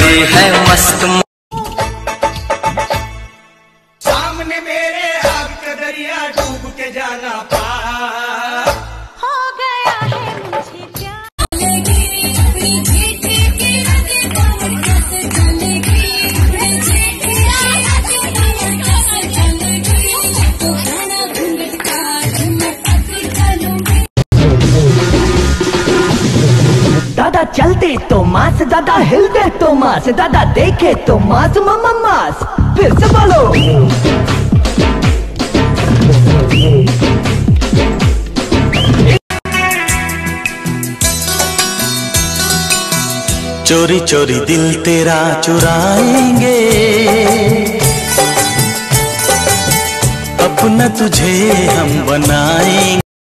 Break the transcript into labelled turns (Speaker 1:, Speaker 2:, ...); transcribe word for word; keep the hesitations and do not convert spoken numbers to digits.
Speaker 1: बड़ी है मस्त।
Speaker 2: सामने मेरे आग का दरिया डूब के जाना पार
Speaker 3: हो गया है मुझे प्यार।
Speaker 4: दादा चलते तो मास, दादा हिलते तो मास, दादा देखे तो मास मम्मा मास। फिर से बोलो।
Speaker 5: चोरी चोरी दिल तेरा चुराएंगे, अपना तुझे हम बनाएंगे।